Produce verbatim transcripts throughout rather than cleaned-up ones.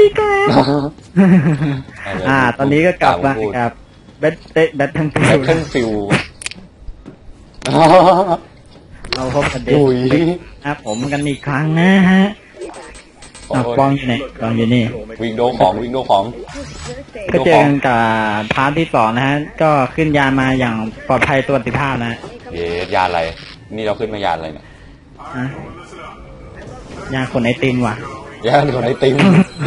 อีกแล้วอ่าตอนนี้ก็กลับมากับแบทแบททั้งฟิวแบททั้งฟิวเราพบกันเด็กนะผมกันอีกครั้งนะฮะบอลอยู่ไหนบอลอยู่นี่วิงโดของวิงโดของก็เจอกันกับพาร์ทที่สองนะฮะก็ขึ้นยานมาอย่างปลอดภัยตัวติภาพนะเย้ยานอะไรนี่เราขึ้นมายานอะไรเนี่ยยานคนไอติมว่ะยานคนไอติม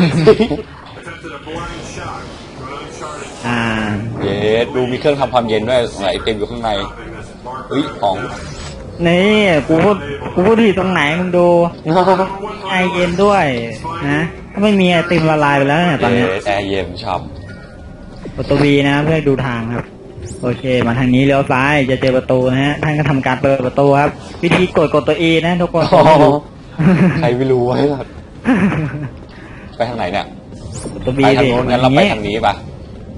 อ่าเย้ดูมีเครื่องทำความเย็นด้วยไอติมอยู่ข้างในเฮ้ยของนี่กูพูดกูพูดที่ตรงไหนมึงดูไอเย็นด้วยนะถ้าไม่มีไอติมละลายไปแล้วเนี่ยตอนนี้แอร์เย็นชอบประตูวีนะเพื่อดูทางครับโอเคมาทางนี้เลี้ยวซ้ายจะเจอประตูนะฮะท่านก็ทำการเปิดประตูครับวิธีกดกดตัว E นะทุกคนใครไม่รู้ไว้หรอกไปทางไหนเนี่ยไปทางโน้นงั้นเราไปทางนี้ปะ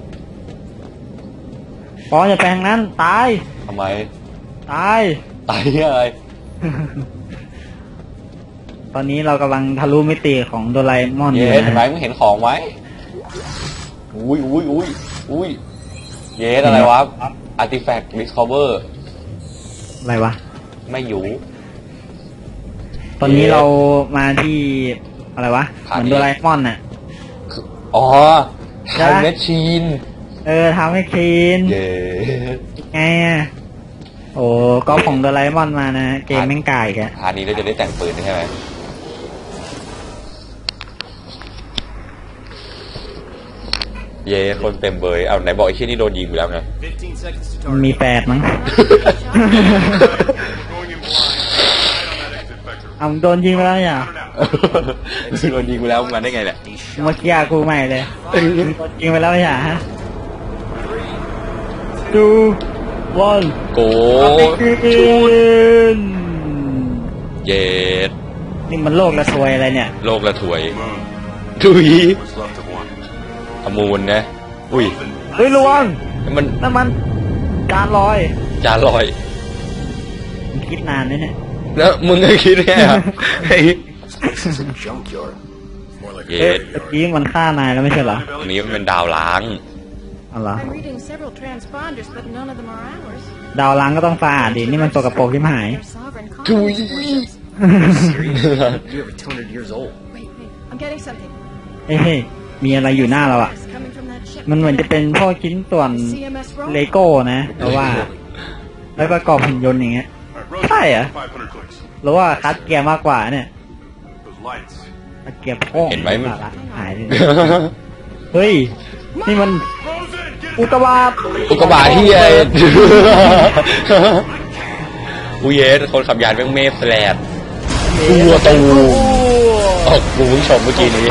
ปอจะแปลงนั้นตายทำไมตายตายอะไรตอนนี้เรากำลังทะลุมิติของโดราเอมอนอยู่นะเห็นไหมมึงเห็นของไหมอุ้ยอุ้ยอุ้ยอุ้ยเยสอะไรวะ Artifact Discover อะไรวะไม่อยู่ตอนนี้เรามาที่อะไรวะเหมือนโดราเอมอนน่ะอ๋อทำแมชชีนเออทำให้คีนเย้ไงโอ้ก็ของโดราเอมอนมานะเกมแม่งไก่แกพาร์ทนี้เราจะได้แต่งปืนใช่ไหมเย่คนเต็มเบยเอาไหนบอกไอ้เชี่ยนี่โดนยิงไปแล้วไงมีแปดมั้งเอาโดนยิงไปแล้วเนี่ยโดนยิงไปแล้วมันได้ไงแหละเมื่อกี้กูใหม่เลยโดนยิงไปแล้วอย่าฮะดูบอลโกเย็ดนี่มันโลกละถวยอะไรเนี่ยโลกละถวยถุยอมูลนะอุ้ยเฮ้ยระวังมันน้ำมันจานลอยจานลอยคิดนานนะเนี่ยแล้วมึงก็คิดแค่เฮ้ยเย็ดเมื่อกี้มันฆ่านายแล้วไม่ใช่เหรออันนี้มันเป็นดาวล้างอะไรดาวล้างก็ต้องสะอาดดินี่มันสกปรกที่หายถุยเฮ้ยมีอะไรอยู่หน้าเราอ่ะมันเหมือนจะเป็นพวกชิ้นส่วนเลโก้นะเพราะว่าไว้ประกอบหุ่นยนต์อย่างเงี้ยใช่เหรอหรือว่าคัดเกียร์มากกว่าเนี่ยคัดเกียร์พ่อเห็นไหมมันหายเลยเฮ้ยนี่มันอุกกาบาตอุกกาบาตที่ไอ้อุเยสคนขับยานแม่งเมฟแฟลตตัวตูออกกูผู้ชมเมื่อกี้นี้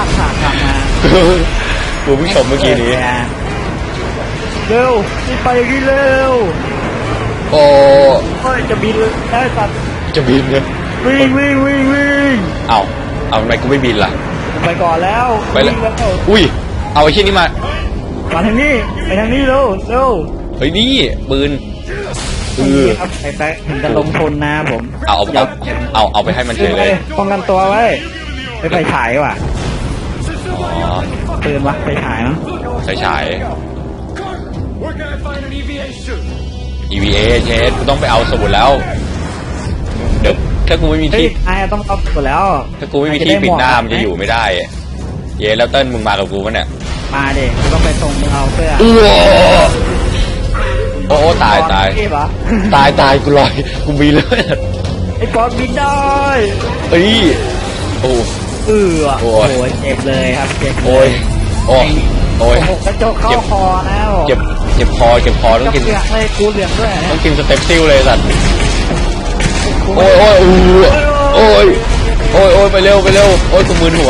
กูผู้ชมเมื่อกี้นี้เร็วรีบไปรีเร็วโอ้จะบินได้สัตว์จะบินเนี่ยวิ่งวิ่งวิ่งวิ่งเอาเอาทำไมกูไม่บินล่ะไปก่อนแล้วไปแล้วอุ้ยเอาไอ้ชิ้นนี้มามาทางนี้ไปทางนี้เร็วเร็วเฮ้ยนี่ปืนเออไปไปถึงจะลงทุนนะผมเอาเอาเอาเอาไปให้มันเฉยเลยป้องกันตัวไว้ไปไฟฉายว่ะอ๋อปืนวะไฟฉายมั้งไฟฉาย อี วี เอ เชสกูต้องไปเอาสมุดแล้วเดี๋ยวถ้ากูไม่มีที่ไอ้ต้องเอาสมุดแล้วถ้ากูไม่มีที่ปิดหน้ามันจะอยู่ไม่ได้เย้แล้วเติ้ลมึงมากับกูปะเนี่ยมาเด็กกูต้องไปส่งมึงเอาเสื้อโอ้โอ้ตายตายตายตายกูลอยกูบินเลยไอ้ปอดบินได้เฮ้ยโอ้เออโอ้ยเจ็บเลยครับเจ็บโอ้ยโอ้ยโอ้ยกระจกเข้าคอแล้วเจ็บเจ็บคอเจ็บคอต้องกินเลือดเลยกูเหลืองด้วยต้องกินสเต็ปซิลเลยสัตว์โอ้ยโอ้ยโอ้ยโอ้ยโอ้ยไปเร็วไปเร็วโอ้ยกูมึนหัว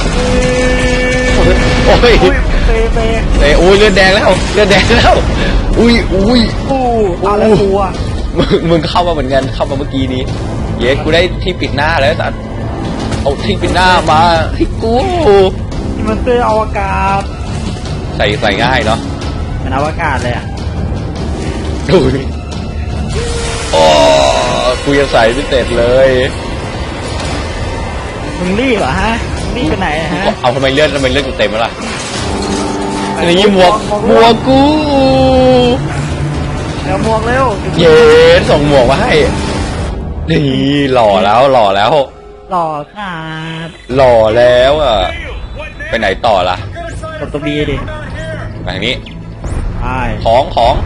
โอ้ยเตะเตะเตะโอ้ยเลือดแดงแล้วเลือดแดงแล้วอุ้ยอุ้ยอู้อะไรกูอ่ะมึงมึงเข้ามาเหมือนกันเข้ามาเมื่อกี้นี้เย้กูได้ที่ปิดหน้าแล้วสัตว์เอาที่ปิดหน้ามาให้กูมันเสื้ออวกาศใส่ใส่ง่ายเนาะมันอวกาศเลยอ่ะดูนี่โอ้กูยังใส่ไม่เสร็จเลยมึงรีบเหรอฮะรีบไปไหนฮะเอาทำไมเลือดทำไมเลือดกูเต็มแล้วล่ะอะไรยี่หมวกหมวกกูเดี๋ยวหมวกเร็วเย้ส่งหมวกมาให้นี่หล่อแล้วหล่อแล้วหล่อขาดหล่อแล้วอ่ะไปไหนต่อล่ะกดตัวบีดิไปทางนี้ใช่ของของ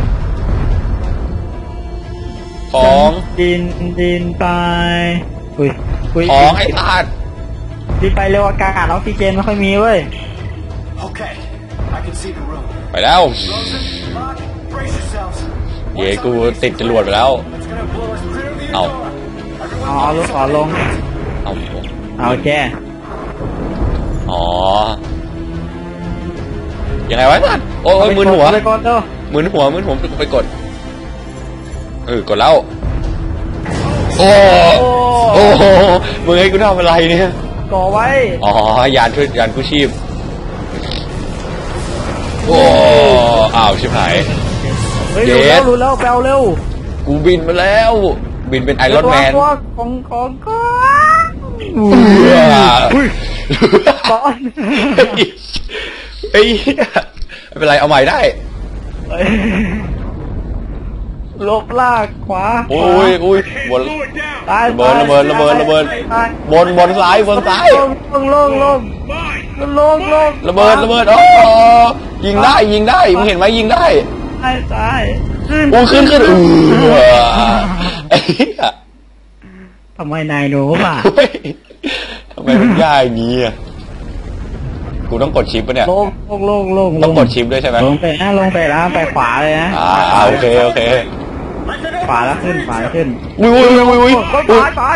ของดินดินไปอุ้ยอุ้ยของไอ้ทาดดินไปเร็วอากาศออกซิเจนไม่ค่อยมีเว้ย Okay, I can see the room. ไปแล้ว Frozen, lock, brace yourselves. เย้กูติดจรวดไปแล้ว It's gonna blow us clear of the Ow. Agora. เอาเอาลูกขอลงเอาเอาแกอ๋อยังไงวะทาดโอ้ยมึนหัวไปก่อนเด้อมึนหัวมึนหัวไปกดเออกดแล้วโอ้โอ้โหมึงให้กูทำอะไรเนี่ยก่อไว้อ๋อยานช่วยยานกู้ชีพโอ้อ้าวชิบหายเฮ้ยเย็รู้ดแล้วรู้แล้วแปลเร็วกูบินมาแล้ว บินเป็นไอรอนแมนตัวของของก่อนอุ้ยก่อนไอ้เหี้ยไม่เป็นไรเอาใหม่ได้เฮ้ยลบลากขวาโอ้ยอุ้ยบนตายระเบิดระเบิดระเบิดระเบิดตายบนบนซ้ายบนซ้ายลงลงลงลงลงลงระเบิดระเบิดโอ้ยิงได้ยิงได้มึงเห็นไหมยิงได้ตายตายขึ้นโอ้ขึ้นขึ้นอือไอ้เหี้ยทำไมนายหนูป่ะเฮ้ยทำไมมันยากอย่างนี้อ่ะกูต้องกดชิปปะเนี่ยลงลงลงลงต้องกดชิปด้วยใช่ไหมลงไปนะลงไปแล้วไปขวาเลยนะอ่าโอเคโอเคขวาแล้วขึ้นขวาแล้วขึ้นอุ้ยอุ้ยอุ้ยอุ้ยตายตาย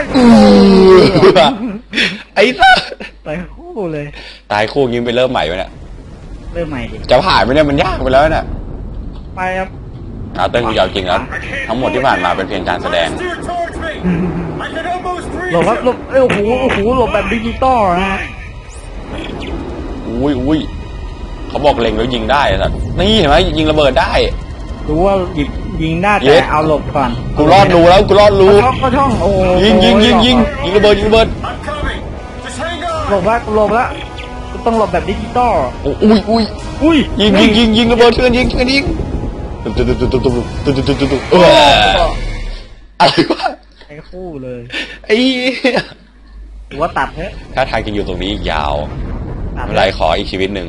ไอ้สัสไปคู่เลยตายคู่ยิงไปเริ่มใหม่ไปเนี่ยเริ่มใหม่ดิจะผ่านไหมเนี่ยมันยากไปแล้วเนี่ยไปครับอาเต้นกูยาวจริงแล้วทั้งหมดที่ผ่านมาเป็นเพียงการแสดง Steer towards me. I can almost หลบ reach ครับหล you. บเอ้ยโอ้โหโอ้โหหลบแบบดิจิตอลนะฮะอุ้ยอุ้ยเขาบอกเล็งแล้วยิงได้สัสนี่เห็นไหมยิงระเบิดได้รู้ว่าหยิบยิงได้เย็แต่ดเอาหลบก่อนกูรอดรูแล้วกูรอดรูช่องก็ช่องโอ้โหยิงยิงยิงยิงยิงระเบิดยิงระเบิด I'm coming. Just hang หล on. บละหลบละต้องหลบแบบดิจิตอลโอ้อุ้ยอุ้ยอุ้ยยิงยิงยิงยิงระเบิดเพื่อนยิงเพื่อนยิงตุ๊บตุ๊บตุ๊บตุ๊บตุ๊บตุ๊บตุ๊บตุ๊บตุ๊บเอออะไรวะไอ้คู่เลยไอ้เหี้ยหัวตัดเถอะถ้าทางจะอยู่ตรงนี้อีกยาวตัดไม่เป็นไรขออีกชีวิตหนึ่ง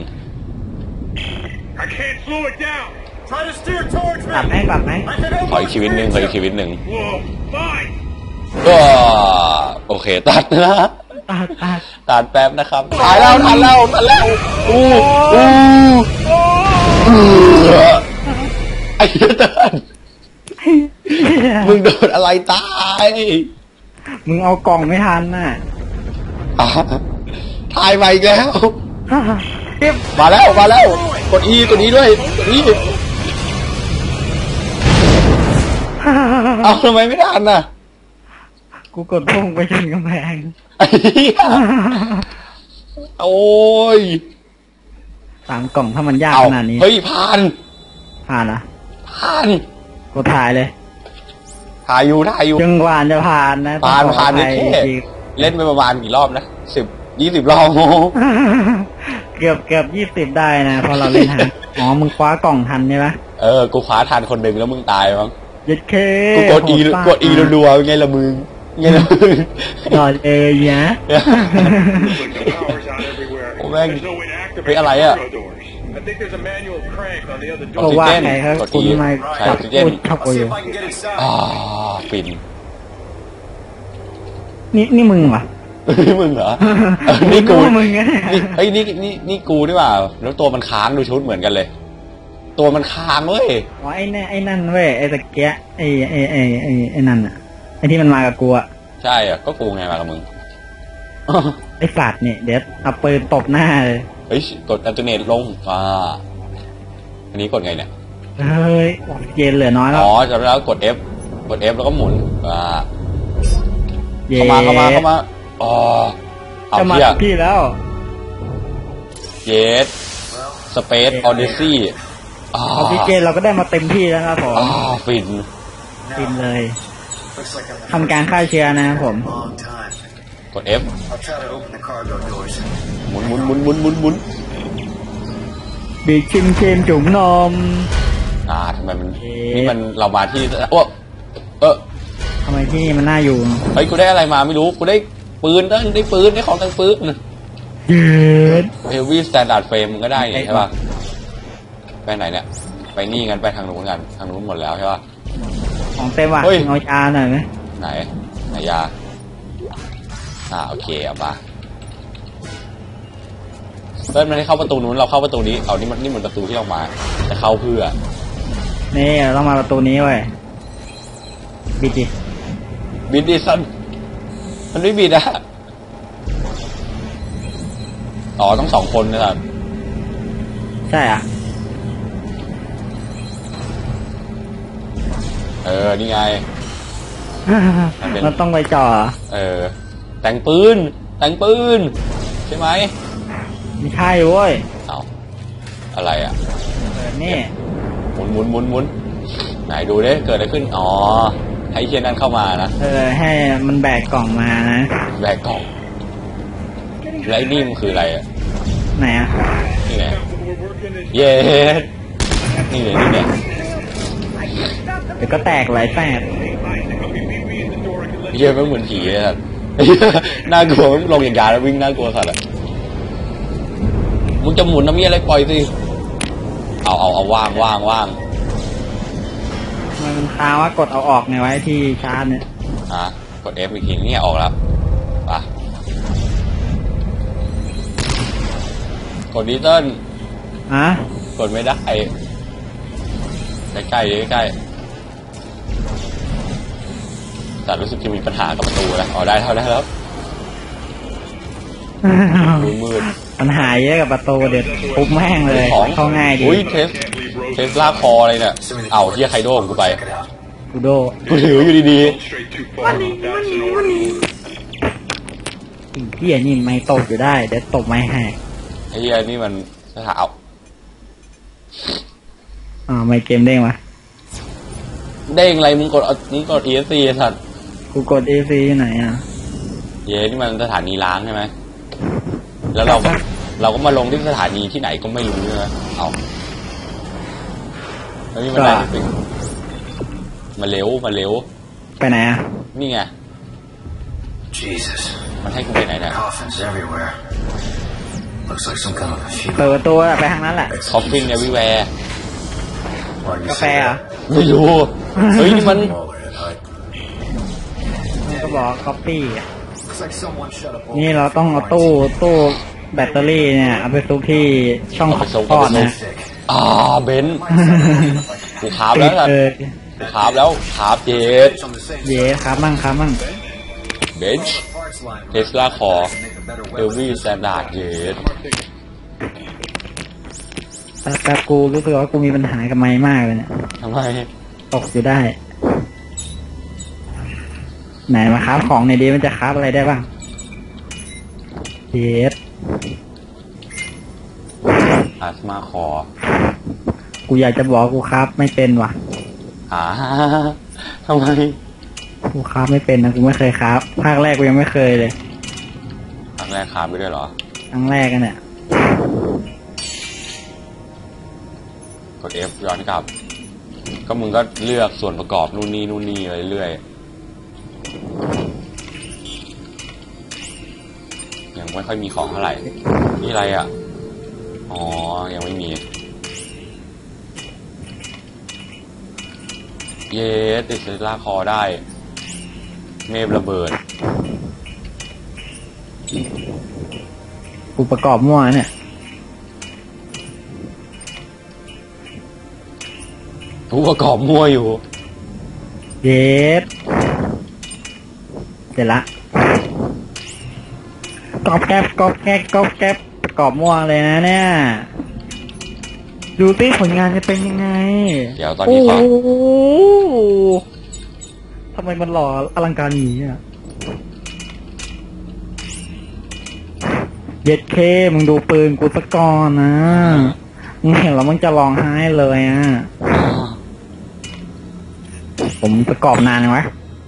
I can't slow it down. Try to steer towards ตัดไหม me. ตัดไหม I can ขออีก almost ชีวิตหนึ่งขออีก reach ชีวิตหนึ่ง Whoa, fine. ก็โอเคตัดนะตัดตัดตัดแป๊บนะครับตายแล้วทันแล้วทันแล้วอู้อู้อู้ไอ้เหี้ยเติ้ลมึงโดนอะไรตายมึงเอากล่องไม่ทันน่ะอ่ะทายมาอีกแล้วเก็บมาแล้วมาแล้วกด E กด E ด้วยกด E เอาทำไมไม่ทันน่ะกูกดพุ่งไปชนกำแพงไอ้เหี้ยโอ้ยสามกล่องถ้ามันยากเอาขนาดนี้เฮ้ยผ่านผ่านอ่ะผ่านกดถ่ายเลยถ่ายอยู่ถ่ายอยู่จนกว่าจะผ่านนะผ่านต้องขอผ่านอนี่ภัยแค่จริงเล่นไปประมาณกี่รอบนะสิบยี่สิบรอบเกือบเกือบยี่สิบได้นะเพอเราเล่นหาอ๋อมึงคว้ากล่องทันใช่ไหมเออกูคว้าทันคนหนึ่งแล้วมึงตายมั้งยึดเคกูกด E โหมากด E รัวๆเป็นไงละมึงไงละมึงหล่อเลยเนี่ย Power's out everywhere. Oh, man. There's no way to activate Hey, alay, the ah. Agora doors. I think there's a manual crank on the other ก็ door. ว่าไงครับกดคุณ E ไม่ใช้จัอบ อกซิเจนพูดชอบกูอยู่ I can get inside. อ่าฟินนี่นี่มึงวะนี่มึงเหรอเออนี่กูนึว่ามึงไงนี่เฮ้ยนี่นี่นี่กูนี่หว่าแล้วตัวมันค้างดูชุดเหมือนกันเลย ตัวมันค้างเว้ยอ๋อไอ้นั่นไอ้นั่นเว้ยไอ้ตะเกียะไอ้ไอ้ไอ้ไอ้ไอ้นั่นอ่ะไอ้ที่มันมากับกูอ่ะใช่อ่ะก็กูไงมากับมึงไอ้สัตว์เนี่ยเดี๋ยวเอาปืนตบหน้าเลยเฮ้ยกดอัลเทอร์เนทลงอ่าอันนี้กดไงเนี่ยเฮ้ยออกซิเจนเหลือน้อยแล้วอ๋อจำได้แล้วกด F กด F แล้วก็หมุนอ่าเย้เข้ามาเข้ามาเข้ามาอ๋อเอาจะมาเพี้ยถึงพี่แล้วเยสสเปซออดิซี่อ่าออกซิเจนเราก็ได้มาเต็มที่แล้วครับผมอ่าฟินกินเลย Looks like I'm ทำการฆ่าเชื้อนะครับผม a long time. กด F I'll try to open the cargo doors. หมุนหมุนหมุนหมุนหมุนหมุนบีชิมเชมจุ๋มนมอ่าทำไมมันนี่มันเรามาที่โอ้เออทำไมที่นี่มันน่าอยู่เฮ้ยกูได้อะไรมาไม่รู้กูได้ปืนได้ได้ปืนได้ของแต่งปืนเยืดเฮฟวี่สแตนดาร์ดเฟรมมึงก็ได้นี่ใช่ป่ะไปไหนเนี่ยไปนี่กันไปทางนู้นกันทางนู้นหมดแล้วใช่ป่ะของเต็มว่ะเฮ้ยเอาชาหน่อยไหมไหนไหนยาอ่าโอเคเอามาเริ่มมันให้เข้าประตูนู้นเราเข้าประตูนี้เอานี่มันนี่เหมือนประตูที่เรามาจะเข้าเพื่อนี่เราต้องมาประตูนี้เว้ยบิดดิบิดดิสันมันไม่บิดอะอ๋อต้องสองคนนะครับใช่อ่ะเออนี่ไง มันเป็นเราต้องไปจ่อเออแต่งปืนแต่งปืนใช่ไหมไม่ใช่เว้ยเอาอะไรอ่ะเออนี่หมุนหมุนหมุนหมุนไหนดูดิเกิดอะไรขึ้นอ๋อให้เชียนนั้นเข้ามานะเออให้มันแบกกล่องมานะแบกกล่องแล้วไอ้นี่มันคืออะไรอ่ะไหนอ่ะนี่ไงเย้นี่เลยนี่เนี่ยเดี๋ยวก็แตกหลายแตกเย้ไม่เหมือนผีเลยครับ น่ากลัวลงอย่างยาแล้ววิ่งน่ากลัวสัตว์อ่ะมึงจะหมุนน้ำเยี่ยอะไรปล่อยสิเอาเอาเอาว่างว่างว่างทำไมมันค้างว่ากดเอาออกไงไว้ที่ชาร์จเนี่ยอ่ะกด F อีกทีนี่ออกแล้วป่ะกดดิจิตอลอ่ะกดไม่ได้ใกล้ๆใกล้ๆแต่รู้สึกจะมีปัญหากับประตูแล้วอ๋อได้เท่าได้แล้วมืดมืดปัญหาเยอะกับประตูเดี๋ยวปุ๊บแม่งเลยของเข้าง่ายดีอุ้ยเทสเทสลาคออะไรเนี่ยเอาเฮียไคโดของกูไปกูโดกูถืออยู่ดี Straight too far. That's an order. อีเหี้ยนี่ไม่ตกอยู่ได้เดี๋ยวตกไม่แหกๆไอ้เฮียนี่มันสถาเอาอ่าไม่เกมเด้งวะเด้งอะไรมึงกดเอามึงกด E S C ไอ้สัตว์กูกด เอ ซี ไหนอ่ะเย้นี่มันสถานีล้างใช่ไหมแล้วเราก็เราก็มาลงที่สถานีที่ไหนก็ไม่รู้ใช่ไหมเอาแล้วนี่มันได้จริงมาเร็วมาเร็วไปไหนอ่ะนี่ไง Jesus. มันให้กูไปไหนเนี่ย Coffins everywhere. Looks like some kind of a เปิ funeral. ดประตูอะไปทางนั้นแหละคอฟฟินเอวิแวร์ Why do you กาแฟ say เหรอ that? ไม่รู้เฮ้ยนี่มัน Smaller at height. มันก็บอกคอฟฟี่ Looks like someone shut up. นี่เราต้องเอาตู้ตู้แบตเตอรี่เนี่ยเอาไปซุกที่ช่องเอาไปซุกทอดเอาไปซุนะก อ่าเบนซ์กูคาบแล้วสัตเอว์อกูคาบแล้วคาบเจ็ด On the same เย้ครับมั่งครับมั่งเบนซ์ parts line. เทสลาคอ Make a better เอลวี่สแตนดาร์ดเจ็ดแต่แต่กูรู้สึกว่ากูมีปัญหากับไม้มากเลยเนี่ยทำไมตกอยู่ได้ ไหนมาคราฟของในอยดีมันจะคราฟอะไรได้บ้างเย็ดอาสมาคอกูอยากจะบอกกูคราฟไม่เป็นว่ะอ่าทำไมกูคราฟไม่เป็นนะกูไม่เคยคราฟภาคแรกกูยังไม่เคยเลยครั้งแรกคาบไปด้วยเหรอครั้งแรกกันเนี่ยกด F ย้อนกลับ ก็มึงก็เลือกส่วนประกอบนู่นนี่นู่นนี่ไปเรื่อยยังไม่ค่อยมีของเท่าไหร่ นี่อะไรอ่ะ อ๋อ ยังไม่มี เย้ติดเซล่าคอได้ เมฟระเบิดกูประกอบมั่วเนี่ยผู้ประกอบมั่วอยู่เย็ดเสร็จละกอบแก๊บกอบแก๊บกอบแก๊บประกอบมั่วเลยนะเนี่ย ดูสิผลงานจะเป็นยังไงเดี๋ยวตอนนี้ขอโอ้โหทำไมมันหล่ออลังการอย่างนี้อ่ะเย็ดเคมึงดูปืนกูสะก่อนนะมึงเห็นแล้วมึงจะร้องไห้เลยอ่ะ ผมประกอบนานไหม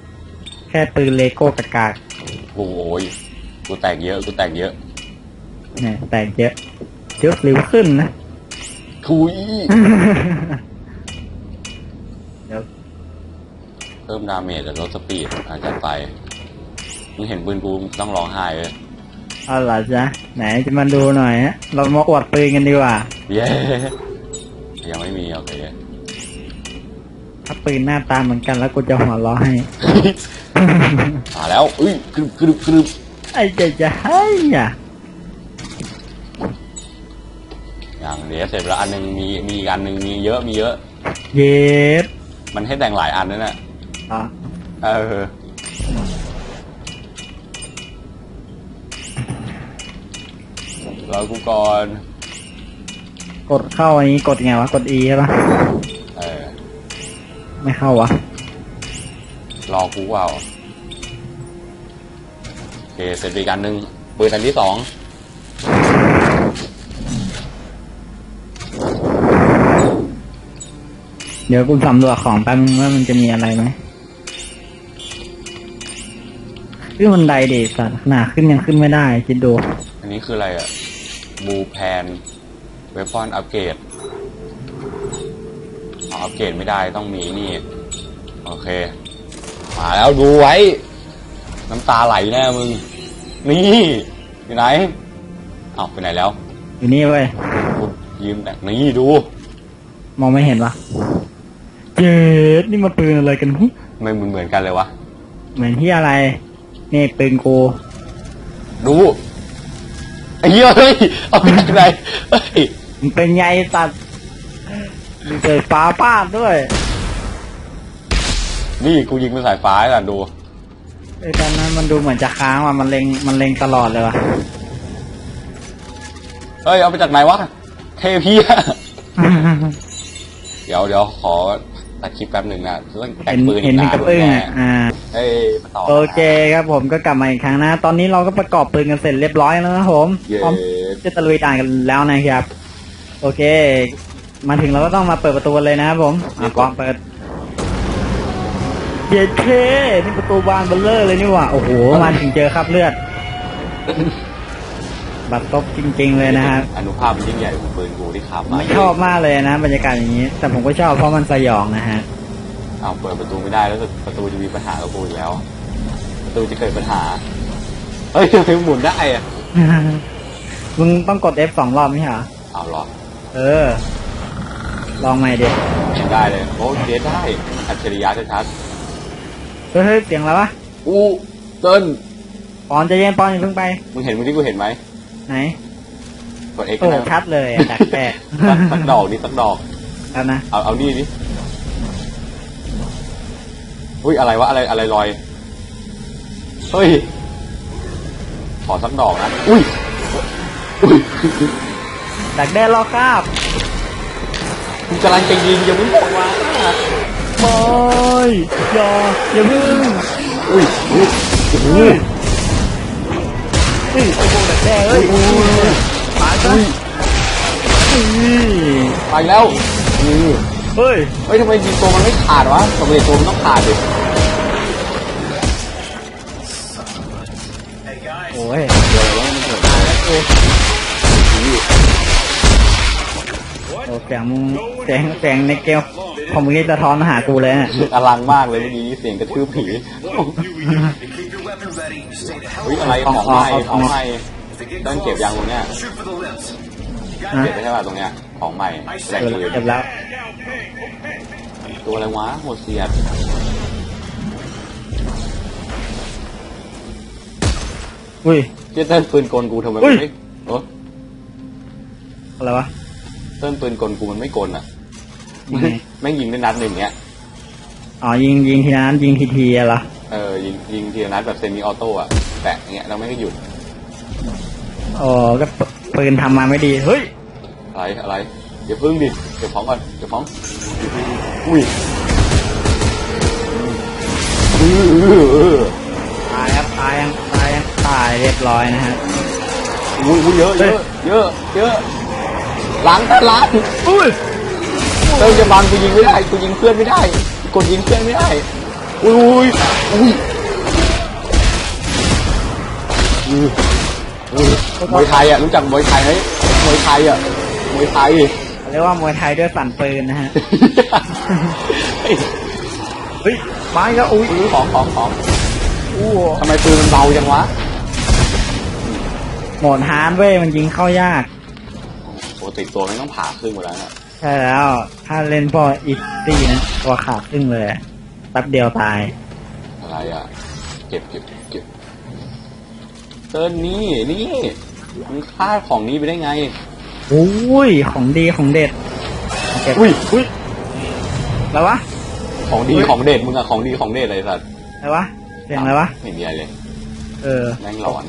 แค่ปืนเลโก้กากากโอ้ยกูแตกเยอะ กูแตกเยอะเนี่ยแตกเยอะเยอะริ้วขึ้นนะคุยเดี๋ยวเพิ่มดาเมจหรือลดสปีดอาจจะไปมึงเห็นปืนกูต้องร้องไห้เลยเอาล่ะจ๊ะไหนจะมาดูหน่อยฮะเรามาอวดปืนกันดีกว่าเย้ยังไม่มีโอเคถ้าปืนหน้าตาเหมือนกันแล้วกูจะหัวเราะให้มาแล้วอุ้ยกรึบกรึบกรึบไอ้เจะจะให้อ่ะอย่างเดี๋ยวเสร็จแล้วอันหนึงมีมีอีกอันหนึงมีเยอะมีเยอะเย็บมันให้แต่งหลายอันนั่นแหละอ่ะเออรอกูก่อนกดเข้าอันนี้กดไงวะกด E ใช่ปะเออไม่เข้าวะรอกูเปล่าโอเคเสร็จไปอีกอันหนึงปืนอันที่สองเดี๋ยวกูสำรวจของแป๊บนึงว่ามันจะมีอะไรไหมขึ้นบันไดดิสัตว์ขนาดขึ้นยังขึ้นไม่ได้คิดดูอันนี้คืออะไรอ่ะบูแพนเวฟอนอัปเกรดอ๋ออัปเกรดไม่ได้ต้องมีนี่โอเคมาแล้วดูไว้น้ำตาไหลแน่มึงนี่อยู่ไหนอ้าวไปไหนแล้วอยู่นี่เว้ยกูยืมแต่นี่ดูมองไม่เห็นวะเจ็ดนี่มันปืนอะไรกันฮิทำไมเหมือนเหมือนกันเลยวะเหมือนที่อะไรนี่ปืนกูดูไอ้เหี้ยเฮ้ยเอาไปจากไหนเฮ้ยมันเป็นไงสัตว์มีเกิดฟ้าป้าดด้วยนี่กูยิงเป็นสายฟ้าก่อนดูไอ้ตอนนั้นมันดูเหมือนจะค้างว่ะมันเล็งมันเล็งตลอดเลยว่ะเฮ้ยเอาไปจากไหนวะเทพีอะเดี๋ยวเดี๋ยวขอตัดคลิปแป๊บหนึ่งนะต้องแต่งเห็นปืนเห็นเป็นกับอึ้งแน่อ่ะอ่าเฮ้ยมาต่อโอเคครับผมก็กลับมาอีกครั้งนะ ตอนนี้เราก็ประกอบปืนกันเสร็จเรียบร้อยแล้วนะครับผมเย้พร้อมจะตะลุยด่านกันแล้วนะครับ โอเค มาถึงเราก็ต้องมาเปิดประตูเลยนะครับผมอ่ะกองเปิดเย้เท่นี่ประตูบานเบลเลอร์เลยนี่หว่าโอ้โหมาถึงเจอคราบเลือด บัตรตบจริงๆเลยนะครับอนุภาพมันยิ่งใหญ่ของปืนกูที่ขับมาไม่ชอบมากเลยนะบรรยากาศอย่างนี้ แต่ผมก็ชอบเพราะมันสยองนะฮะเอาเปิดประตูไม่ได้แล้วประตูจะมีปัญหากับกูอีกแล้ว ประตูจะเกิดปัญหาเฮ้ยทำไมหมุนได้อะมึงต้องกด F สองรอบไม่ใช่เหรอเอาหรอเออ ลองใหม่ดิได้เลยโอ้เดทได้อัจฉริยะชัดเฮ้ยเฮ้ยเสียงอะไรวะๆอู้เติ้ลปอนใจะเย็นปอนอย่าเพิ่งไปมึงเห็นมึงที่กูเห็นไหมไหนกด X โอ้นะชัดเลยอะดักแตกสักสักดอกดิสักดอกแล้วนะเอาเอานี่ดิอุ้ยอะไรวะอะไรอะไรลอยเฮ้ยขอสักดอกนะอุ้ยอุ้ยดักแด้รอคาบกูกำลังจะยิงยังไม่บอกว่าบอยอย่าอย่าเพิ่งอุ้ยอุ้ยโอ้โหเฮ้ยไอ้พวกดักแด้เอ้ยตายซะอุ้ยอุ้ยไปแล้วอือเฮ้ยเฮ้ยทำไมยิงตัวมันไม่ขาดวะปกติตัวมันต้องขาดดิโอ้ยเดี๋ยวแล้วมันเกิดอะไรแล้วโอ้เสียงมึงเสียงเสียงในเกมของมึงนี่สะท้อนมาหากูเลยเนี่ยอลังมากเลยเมื่อกี้เสียงกระทืบผี Keep your weapon ready. Stay the เฮ้ย hell อะไร away. ของใหม่ของใหม่ If it gets ต้องเก็บยางตรงเนี้ย shoot for the limbs. ฮะเก็บได้ใช่ป่ะตรงเนี้ยของใหม่แรงเก็บปืนเก็บแล้วตัวอะไรวะหัวเสียดอุ้ยเจ้าเต้นปืนกลกูทำไมอุ้มันยไม่เอออะไรวะเต้นปืนกลกูมันไม่กลอ่ะยังไงแม่งยิงได้นัดหนึ่งเนี้ยอ๋อยิงยิงทีนั้นยิงทีทีอะเหรอเออยิงยิงทีละนัดแบบเซมิออโต้อะแตะเงี้ยเราไม่ได้หยุดอ๋อก็ปืนทำมาไม่ดีเฮ้ยอะไรอะไรเดี๋ยวพึ่งดิเดี๋ยวพร้อมก่อนเดี๋ยวพร้อมอุ้ยอื้ออื้ออื้อตายครับตายยังตายยังตายเรียบร้อยนะฮะอุ้ยอุ้ยเยอะเยอะเยอะเยอะหลังหลังอุ้ยเติมจะบังกูยิงไม่ได้กูยิงเพื่อนไม่ได้กดยิงเพื่อนไม่ได้อุ้ยอุ้ยอุ้ยมวยไทยอ่ะรู้จักมวยไทยไหมมวยไทยอ่ะมวยไทยเรียกว่ามวยไทยด้วยสั่นปืนนะฮะเฮ้ยมาอีกแล้วอุ้ยของของของอู้ทำไมปืนมันเบาจังวะโหมดฮาร์ดเว้ยมันยิงเข้ายากปกติตัวไม่ต้องผ่าครึ่งหมดแล้วนะใช่แล้วถ้าเล่นพออีซี่นะตัวขาดครึ่งเลยแป๊บเดียวตายอะไรอ่ะเก็บเก็บเก็บเติร์นนี่นี่มันฆ่าของนี้ไปได้ไงอุ้ยของดีของเด็ดอุ้ยอุ้ยอะไรวะของดีของเด็ดมึงอะของดีของเด็ดอะไรสัตว์อะไรวะเสียงอะไรวะไม่มีอะไรเลยเออแม่งหลอน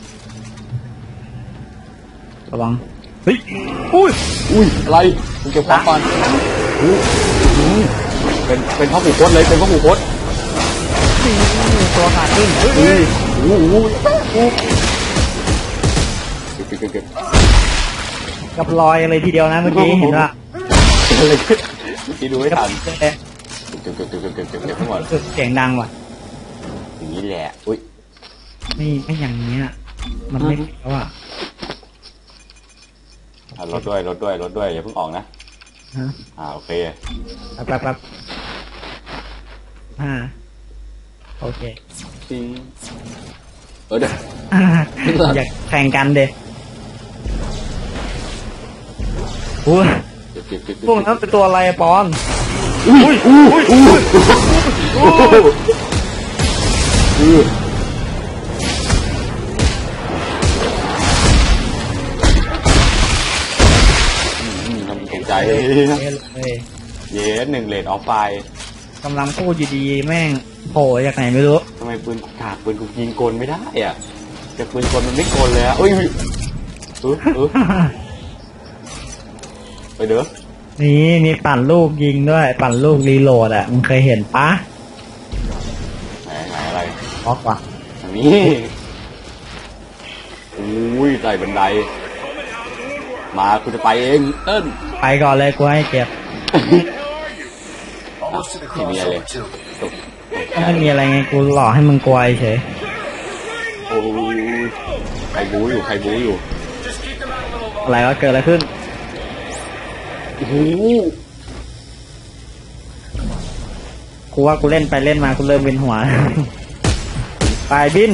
ระวังเฮ้ยอุ้ยอุ้ยอะไรมึงเก็บของก่อนเป็นเป็นพ่อหูโคตรเลยเป็นพ่อหูโคตรตัวขาดขึ้นอุ้ยอู้อู้เก็บเก็บเก็บกับรอยอะไรทีเดียวนะเมื่อกี้เห็นป่ะอะไรเมื่อกี้ดูไม่ทันเก็บเก็บเก็บเก็บเก็บเก็บเก็บทั้งหมดเสียงดังว่ะอย่างนี้แหละอุ้ยไม่ไม่อย่างเนี้ยมันไม่แล้วอ่ะรถด้วยรถด้วยรถด้วยอย่าเพิ่งออกนะอ่าโอเคแป๊บแป๊บแป๊บอ่าโอเคจริงเออเดี๋ยวอยากแข่งกันเด้โอ้ยพวกนั้นเป็นตัวอะไรปอนอุ้ยอุ้ยอุ้ยอุ้ยทำตกใจเย้หนึ่งเลดออฟไฟกำลังพูดอยู่ดีแม่งโผล่จากไหนไม่รู้ทำไมปืนกากปืนกูยิงกลไม่ได้อ่ะแต่ปืนกลมันไม่กลเลยอ่ะอุ้ยเออเออไปเด้อนี่มีปั่นลูกยิงด้วยปั่นลูกรีโหลดอ่ะมึงเคยเห็นปะไหนไหนอะไรออกวะอันนี้อุ้ยไต่บันไดมาคุณจะไปเองเอิ้นไปก่อนเลยกูให้เก็บไม่มีอะไรไม่มีอะไรไงกูหลอกให้มึงกลัวเฉยโอ้ยใครบู๊อยู่ใครบู๊อยู่อะไรวะเกิดอะไรขึ้นโอ้โหกูว่ากูเล่นไปเล่นมากูเริ่มเวียนหัวไปบิน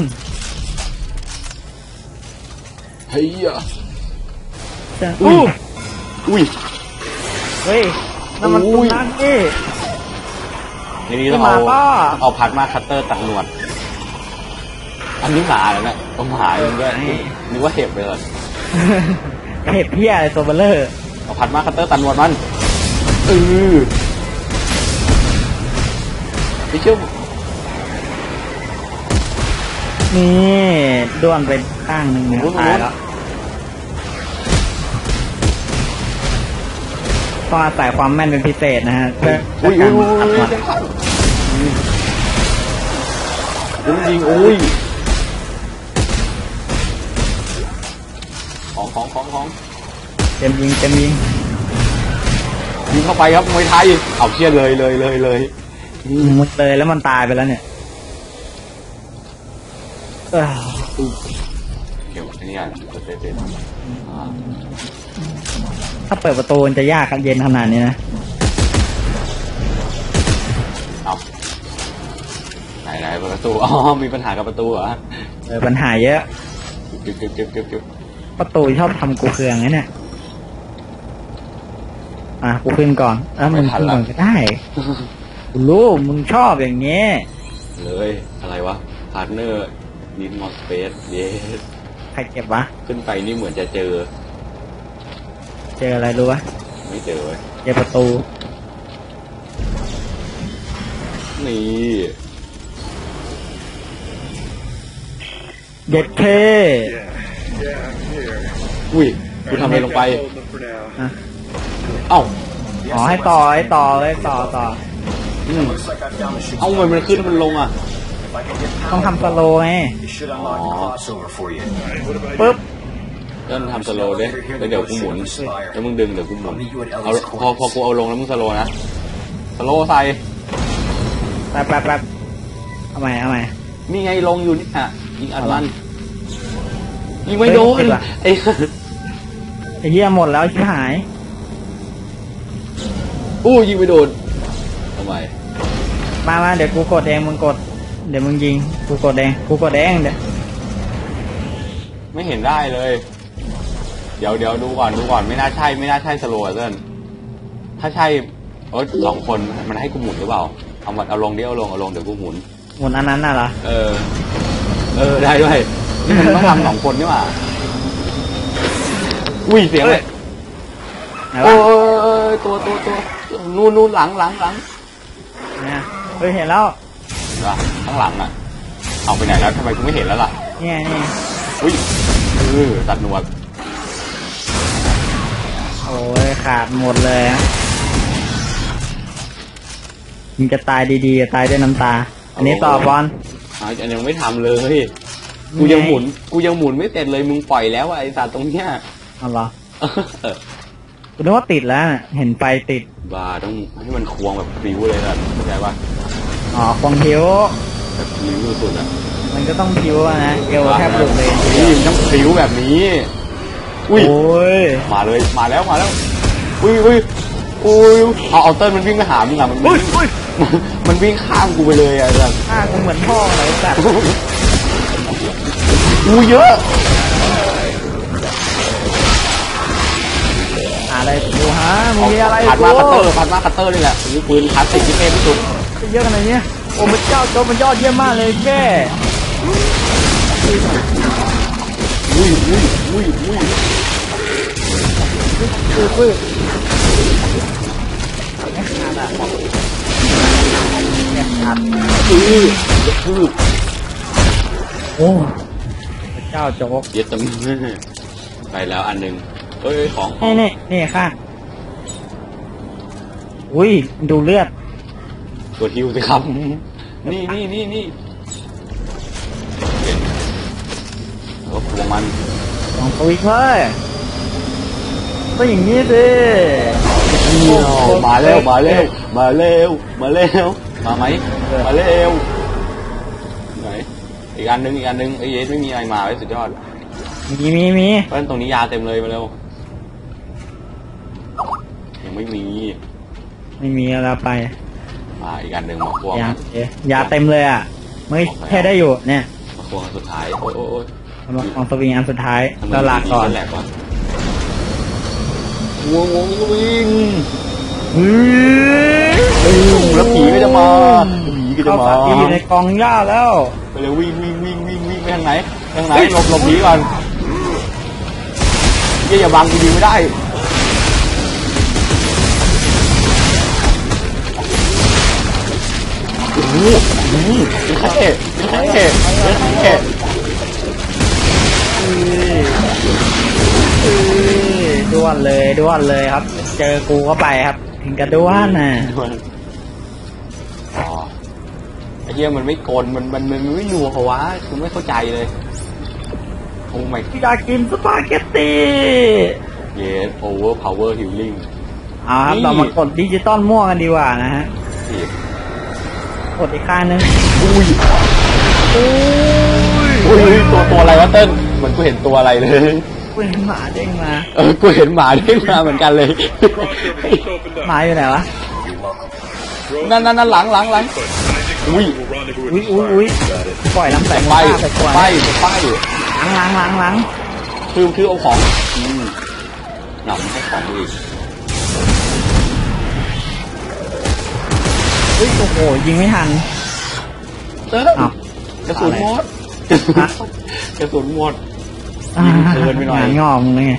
เฮียอุ้ยอุ้ยเฮ้ยน้ำมันตุ้งนักนี่ทีนี้ต้องเอาเอาพัดมาคัตเตอร์ตัดหนวดอันนี้หมาแล้วนะต้องหมาเองด้วยนึกว่าเห็บไปเลยเห็บเพี้ยอะไรตัวเบลเลอร์เอาพัดมาคัตเตอร์ตัดหนวดมันเออพี่เชื่อนี่ด้วนไปข้างหนึ่งเนี่ยตายแล้วต้องอาศัยความแม่นเป็นพิเศษนะฮะเพื่อการตัดหนวดยิงโอ้ยของของของของเต็มยิงเต็มยิงยิงเข้าไปครับมวยไทยเอาเชี่ยเลยเลยเลยเลยมุดเลยแล้วมันตายไปแล้วเนี่ยเออเกี่ยวกับนี่อ่ะเต็มถ้าเปิดประตูมันจะยากเย็นขนาดนี้นะเอาไหนไหนประตูอ๋อมีปัญหากับประตูเหรอเออปัญหาเยอะเก็บเก็บเก็บเก็บเก็บประตูชอบทำกูเคืองไงเนี่ยอ่ะกูขึ้นก่อนแล้วมึงขึ้นก่อนก็ได้กูรู้มึงชอบอย่างเงี้ยเลยอะไรวะพาร์ทเนอร์ดินมอสเปซเยสใครเก็บวะขึ้นไปนี่เหมือนจะเจอเจออะไรรู้วะไม่เจอเว้ยเจอประตูนี่เด็ดเคอุ้ยกูทำอะไรลงไปเอ้าอ๋อให้ต่อให้ต่อให้ต่อต่อเอ้ามันมันขึ้นมันลงอ่ะต้องทำสโลว์ไงปึ๊บเริ่มทำสโลว์ดิแล้วเดี๋ยวกูหมุนแล้วมึงดึงเดี๋ยวกูหมุนเอาพอพอกูเอาลงแล้วมึงสโลว์นะสโลว์ใส่แป๊บแป๊บแป๊บเอาใหม่เอาใหม่นี่ไงลงอยู่นี่อ่ะยิงอัดมันนยิงไม่โดนไอ้ไอ้เหี้ยหมดแล้วชิบหายอู้ยิงไม่โดนทำไมมามาเดี๋ยวกูกดเองมึงกดเดี๋ยวมึงยิงกูกดเองกูกดเองเดี๋ยวไม่เห็นได้เลย เดี๋ยวเดี๋ยวดูก่อนดูก่อนไม่น่าใช่ไม่น่าใช่สโลว์เซนถ้าใช่เออสองคนมันให้กูหมุนหรือเปล่าเอามาเอาลงเดี๋ยวเอาลงเอาลงเดี๋ยวกูหมุนหมุนอันนั้นน่ะเหรอเออ เออได้ด้วยนี่มันต้องทำสองคนนี่หว่าอุ้ยเสียงเลยไหนโอ้วะยตัวตัวตัวนู่นนู่นหลังหลังหลังเนี่ยเฮ้ยเห็นแล้วเห็นปะข้างหลังอ่ะเอาไปไหนแล้วทำไมกูไม่เห็นแล้วล่ะเนี่ยนี่อุ้ยเออตัดหนวดโอ้ยขาดหมดเลยอะมึงจะตายดีๆตายด้วยน้ำตา อันนี้ต่อบอลอ๋ออันยังไม่ทำเลยกูยังหมุนกูยังหมุนไม่เสร็จเลยมึงปล่อยแล้วอะไอ้สัตว์ตรงเนี้ยเอาเหรอเออกูนึกว่าติดแล้วน่ะเห็นไฟติดบ้าต้องให้มันควงแบบพริ้วเลยนะเข้าใจปะอ๋อควงผิวแบบพริ้วสุดๆอะมันก็ต้องผิวอะนะเอวแทบหลุดเลยนี่มันต้องพริ้วแบบนี้อุ้ยโอ้ยมาเลยมาแล้วมาแล้วอุ้ยอุ้ยอุ้ยเอาเอาเติ้ลมันวิ่งไปหามึงอะมันวิ่งมันวิ่งข้ามกูไปเลยอะแบบหน้ากูเหมือนพ่อเลยแบบกูเยอะอะไรกูฮะมึงมีอะไรผัดกูมาคัตเตอร์ผัดมาคัตเตอร์นี่แหละนี่ปืนคลาสสิกที่เท่ที่สุดเยอะขนาดนี้โอ้มันเจ้าโจมันยอดเยี่ยมมากเลยแกอุ้ยอุ้ยอุ้ยอุ้ยปื้อปื้อไม่ขาดอ่ะไม่ขาดอุ้ยอุ้ยโอ้พระเจ้าโจ๊กเย็ดตำไปแล้วอันหนึ่งเอ้ยของขอนี่งนี่นี่ค่ะอุ้ยดูเลือดตัวฮิวสิครับนี่นี่นี่นี่แล้วพวงมันสองตัวอีกเลยก็อย่างนี้สิมาแล้วมาแล้วมาแล้วมาแล้วมาไหมมาแล้วไหนอีกอันหนึงอีกอันหนึงไอ้เยสไม่มีอะไรมาไว้สุดยอดมีมีมีเพราะฉะนั้นตรงนี้ยาเต็มเลยมาเร็วยังไม่มีไม่มีอะไรไปมาอีกอันหนึ่งมาควงยาเอ๊ะยาเต็มเลยอ่ะไม่แค่ได้อยู่เนี่ยมาควงอันสุดท้ายโอ้ยโอ้ยโอ้ยเอามาของสวิงอันสุดท้ายทำไมแล้วลาก่อนแหลกวะวงวงวิ่งอือแล้วผีก็จะมาผีก็จะเข้ามาปากอยู่ในกองหญ้าแล้วไปเร็ววิ่งวิ่งวิ่งวิ่งวิ่งไปทางไหนทางไหนหลบหลบผีก่อนเยี่ยอย่าบังกูดีไม่ได้โอ้โหโอ้โหเท่เท่เท่เท่ด้วนเลยด้วนเลยครับ เจอกูเข้าไปครับถึงกระด้วนน่ะอ๋อไอ้เหี้ยมันไม่โกนมันมันมันไม่นัวเขาวะคือไม่เข้าใจเลยโอ้ไม่อยากกินสปาเกตตีเยสโอเวอร์พาวเวอร์ฮิลลิ่งเอาครับนี่เรามากดดิจิตอลม่วงกันดีกว่านะฮะกดอีกข้างนึงอุ้ยอุ้ยอุ้ยตัวตัวอะไรวะเติ้ลเหมือนกูเห็นตัวอะไรเลยกูเห็นหมาเด้งมาเออกูเห็นหมาเด้งมาเหมือนกันเลยหมาอยู่ไหนวะนั่นนั่นนั่นหลังหลังหลังอุ้ยอุ้ยอุ้ยอุ้ยปล่อยน้ำใส่ไปหม้าใส่ขวดไปไปหลังหลังหลังหลังคือคือเอาของอืมหนักให้ของอีกอุ้ยโอ้โหยิงไม่ทันเติ้ลอ้าวกระสุนหมดฮะกระสุนหมด ยิงเพลินไปหน่อยงานงอมเลยไง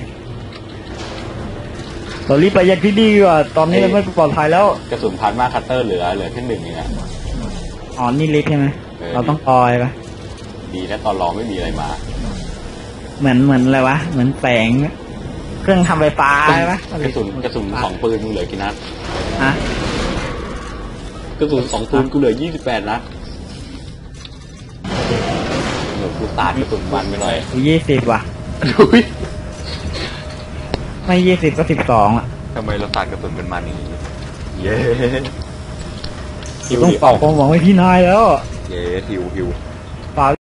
เรารีบไปยังที่ดีกว่าตอนนี้เราไม่ปลอดภัยแล้วกระสุนพันมาคัตเตอร์เหลือเหลือแค่หนึ่งเองอะอ๋อนี่ลิฟต์ใช่ไหมเออเราต้องปล่อยปะดีนะตอนรอไม่มีอะไรมาเหมือนเหมือนอะไรวะเหมือนแสงเครื่องทำไฟฟ้าใช่ปะกระสุนกระสุนสองปืนมึงเหลือกี่นัดฮะกระสุนสองปืนกูเหลือยี่สิบแปดนัดเหลือกูตาดกระสุนมันไปหน่อยยี่สิบว่ะดุยไม่ยี่สิบก็สิบสองอ่ะทำไมเราตาดกระสุนเป็นมันอย่างนี้เย้ต้องเป่าความหวังไว้ที่นายแล้วเย้ฮิวฮิว